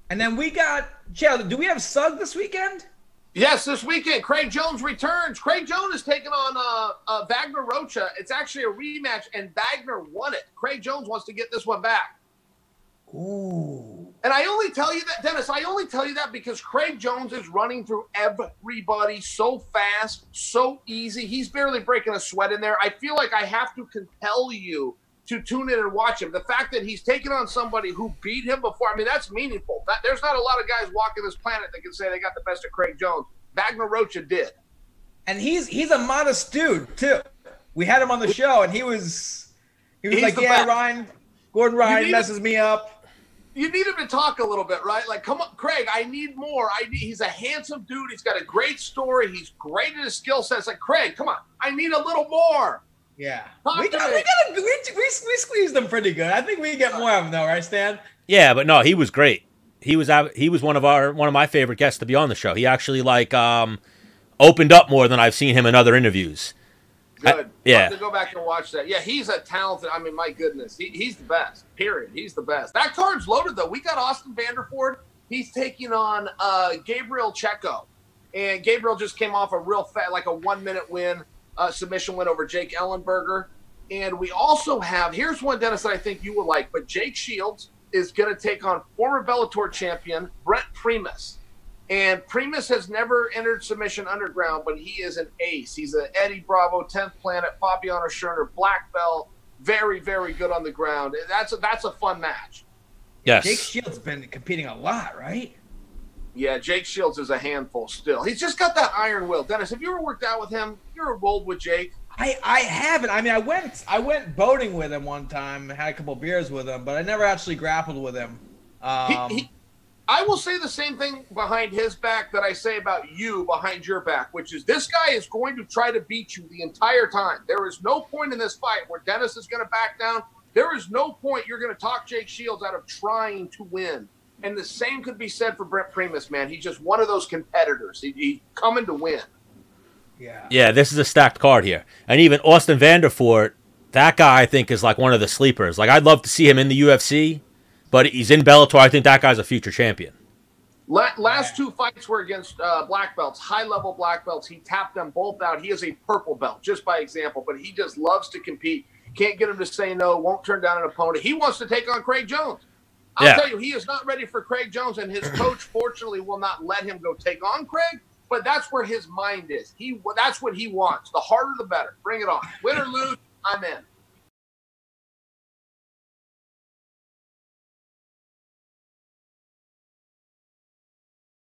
And then we got, Chael, do we have Sugg this weekend? Yes, this weekend, Craig Jones returns. Craig Jones is taking on Vagner Rocha. It's actually a rematch, and Vagner won it. Craig Jones wants to get this one back. Ooh. And I only tell you that, Dennis, I only tell you that because Craig Jones is running through everybody so fast, so easy. He's barely breaking a sweat in there. I feel like I have to compel you to tune in and watch him. The fact that he's taken on somebody who beat him before, I mean, that's meaningful. There's not a lot of guys walking this planet that can say they got the best of Craig Jones. Vagner Rocha did. And he's a modest dude, too. We had him on the show, and he was like, yeah, best. Gordon Ryan messes me up. You need him to talk a little bit, right? Like, come on, Craig, I need more. He's a handsome dude. He's got a great story. He's great at his skill set. It's like, Craig, come on. I need a little more. Yeah. We squeezed them pretty good. I think we get more of them, though, right, Stan? Yeah, but no, he was great. He was one of my favorite guests to be on the show. He actually, opened up more than I've seen him in other interviews. Good. Yeah. I have to go back and watch that. Yeah, he's a talented. I mean, my goodness, he's the best. Period. He's the best. That card's loaded though. We got Austin Vanderford. He's taking on Gabriel Checo, and Gabriel just came off a real a 1 minute win, submission win over Jake Ellenberger. And we also have here's one, Dennis, that I think you will like. But Jake Shields is going to take on former Bellator champion Brent Primus. And Primus has never entered submission underground, but he is an ace. He's an Eddie Bravo, 10th Planet, Fabiano Scherner, black belt, very, very good on the ground. That's a fun match. Yes. Jake Shields been competing a lot, right? Yeah, Jake Shields is a handful still. He's just got that iron will. Dennis, have you ever worked out with him? You ever rolled with Jake? I haven't. I mean, I went boating with him one time, had a couple beers with him, but I never actually grappled with him. I will say the same thing behind his back that I say about you behind your back, which is this guy is going to try to beat you the entire time. There is no point in this fight where Dennis is going to back down. There is no point you're going to talk Jake Shields out of trying to win. And the same could be said for Brent Primus, man. He's just one of those competitors. He's coming to win. Yeah, this is a stacked card here. And even Austin Vanderford, that guy I think is like one of the sleepers. Like, I'd love to see him in the UFC. But he's in Bellator. I think that guy's a future champion. Last two fights were against black belts, high-level black belts. He tapped them both out. He is a purple belt, just by example, but he just loves to compete. Can't get him to say no, won't turn down an opponent. He wants to take on Craig Jones. I'll tell you, he is not ready for Craig Jones, and his coach, fortunately, will not let him go take on Craig, but that's where his mind is. That's what he wants. The harder, the better. Bring it on. Win or lose, I'm in.